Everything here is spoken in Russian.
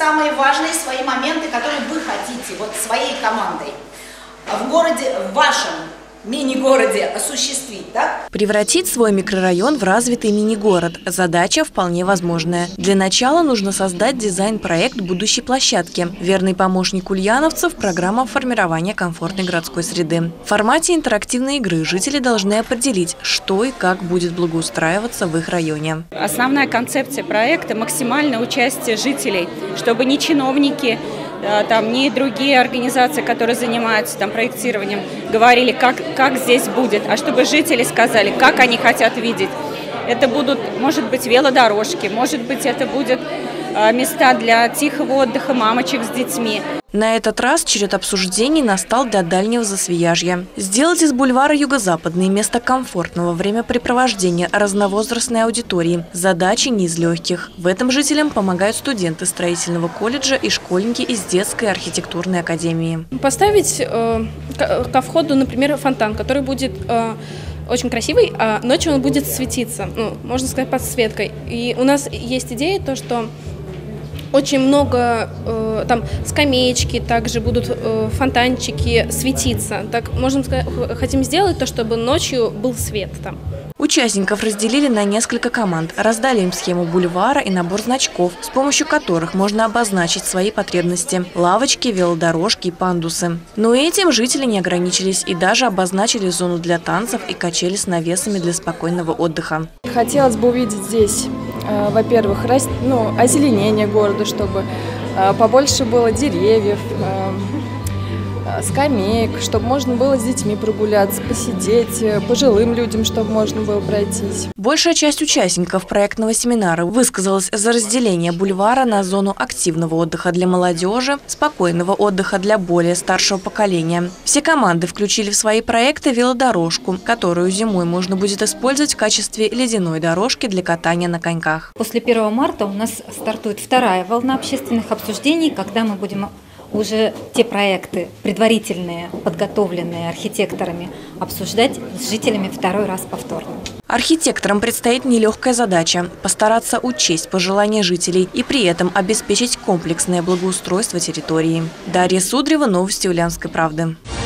самые важные свои моменты, которые вы хотите вот своей командой в городе, в вашем мини-городе осуществить, так? Превратить свой микрорайон в развитый мини-город – задача вполне возможная. Для начала нужно создать дизайн-проект будущей площадки. Верный помощник ульяновцев – программа формирования комфортной городской среды. В формате интерактивной игры жители должны определить, что и как будет благоустраиваться в их районе. Основная концепция проекта – максимальное участие жителей, чтобы ни чиновники, ни другие организации, которые занимаются проектированием, говорили, как здесь будет, а чтобы жители сказали, как они хотят видеть. Это будут, может быть, велодорожки, может быть, это будут места для тихого отдыха мамочек с детьми. На этот раз черед обсуждений настал для дальнего Засвияжья. Сделать из бульвара Юго-Западный место комфортного времяпрепровождения разновозрастной аудитории – задача не из легких. В этом жителям помогают студенты строительного колледжа и школьники из детской архитектурной академии. Поставить ко входу, например, фонтан, который будет очень красивый, а ночью он будет светиться, можно сказать, подсветкой. И у нас есть идея, то, что очень много там скамеечки, также будут фонтанчики светиться. Так, можно сказать, хотим сделать то, чтобы ночью был свет там. Участников разделили на несколько команд, раздали им схему бульвара и набор значков, с помощью которых можно обозначить свои потребности – лавочки, велодорожки и пандусы. Но этим жители не ограничились и даже обозначили зону для танцев и качели с навесами для спокойного отдыха. Хотелось бы увидеть здесь, во-первых, озеленение города, чтобы побольше было деревьев, скамеек, чтобы можно было с детьми прогуляться, посидеть, пожилым людям, чтобы можно было пройтись. Большая часть участников проектного семинара высказалась за разделение бульвара на зону активного отдыха для молодежи, спокойного отдыха для более старшего поколения. Все команды включили в свои проекты велодорожку, которую зимой можно будет использовать в качестве ледяной дорожки для катания на коньках. После 1 марта у нас стартует вторая волна общественных обсуждений, когда мы будем уже те проекты, предварительные, подготовленные архитекторами, обсуждать с жителями второй раз повторно. Архитекторам предстоит нелегкая задача – постараться учесть пожелания жителей и при этом обеспечить комплексное благоустройство территории. Дарья Судрева, новости Ульяновской правды.